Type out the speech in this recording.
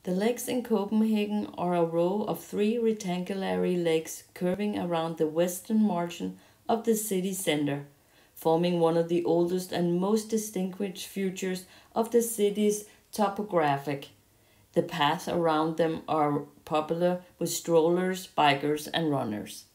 The lakes in Copenhagen are a row of three rectangular lakes curving around the western margin of the city center, forming one of the oldest and most distinguished features of the city's topographic. The paths around them are popular with strollers, bikers, and runners.